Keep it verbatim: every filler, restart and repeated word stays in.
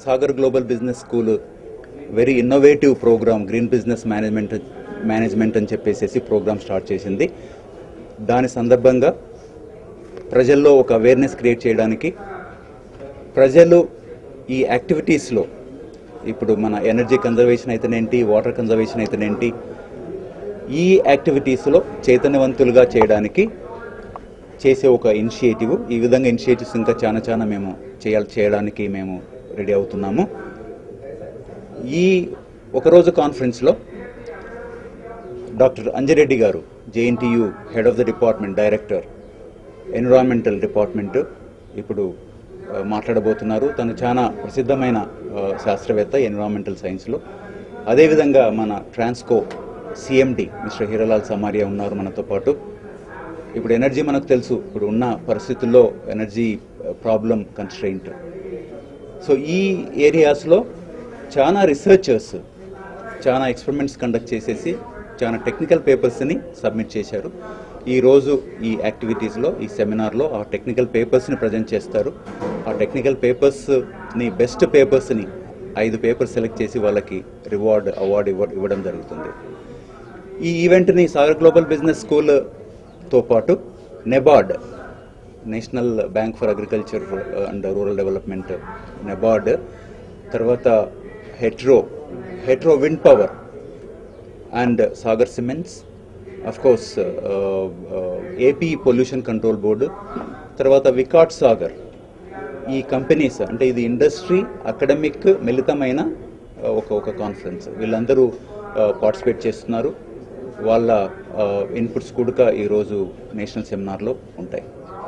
Sagar global business school very innovative program green business management management అని చెప్పేసి programme start చేసింది. దాని సందర్భంగా ప్రజల్లో ఒక అవేర్నెస్ క్రియేట్ చేయడానికి, ప్రజలు ఈ యాక్టివిటీస్లో ఇప్పుడు మన ఎనర్జీ కన్జర్వేషన్ అయితేనేంటి, వాటర్ కన్జర్వేషన్ అయితేనేంటి, ఈ యాక్టివిటీస్లో చైతన్యవంతులుగా చేయడానికి చేసే ఒక ఇనిషియేటివ్. ఈ విధంగా ఇనిషియేటివ్స్ ఇంకా చాలా చాలా మేము చేయాలి చేయడానికి మేము రెడీ అవుతున్నాము. ఈ ఒకరోజు కాన్ఫరెన్స్లో డాక్టర్ అంజిరెడ్డి గారు, JNTU head of the department, director environmental department, ఇప్పుడు మాట్లాడబోతున్నారు. తను చాలా ప్రసిద్ధమైన శాస్త్రవేత్త ఎన్విరాన్మెంటల్ సైన్స్లో. అదేవిధంగా మన ట్రాన్స్కో సిఎండి మిస్టర్ హీరాలాల్ సమారియా ఉన్నారు మనతో పాటు. ఇప్పుడు ఎనర్జీ మనకు తెలుసు, ఇప్పుడు ఉన్న పరిస్థితుల్లో ఎనర్జీ ప్రాబ్లం కన్స్ట్రెయింట్. సో ఈ ఏరియాస్లో చాలా రీసెర్చర్స్ చాలా ఎక్స్పెరిమెంట్స్ కండక్ట్ చేసేసి చాలా టెక్నికల్ పేపర్స్ని సబ్మిట్ చేశారు. ఈరోజు ఈ యాక్టివిటీస్లో, ఈ సెమినార్లో ఆ టెక్నికల్ పేపర్స్ని ప్రజెంట్ చేస్తారు. ఆ టెక్నికల్ పేపర్స్ని, బెస్ట్ పేపర్స్ని ఐదు పేపర్స్ సెలెక్ట్ చేసి వాళ్ళకి రివార్డ్ అవార్డు ఇవ్వ ఇవ్వడం జరుగుతుంది. ఈ ఈవెంట్ని సాగర్ గ్లోబల్ బిజినెస్ స్కూల్తో పాటు NABARD, national bank for agriculture and rural development, NABARD, తర్వాత Hetero Hetero wind power and Sagar cements, of course AP pollution control board, తర్వాత వికాట్ సాగర్, ఈ కంపెనీస్, అంటే ఇది ఇండస్ట్రీ అకాడమిక్ మిళితమైన ఒక ఒక కాన్ఫరెన్స్. వీళ్ళందరూ పార్టిసిపేట్ చేస్తున్నారు. వాళ్ళ ఇన్పుట్స్ కూడా ఈరోజు నేషనల్ సెమినార్లో ఉంటాయి.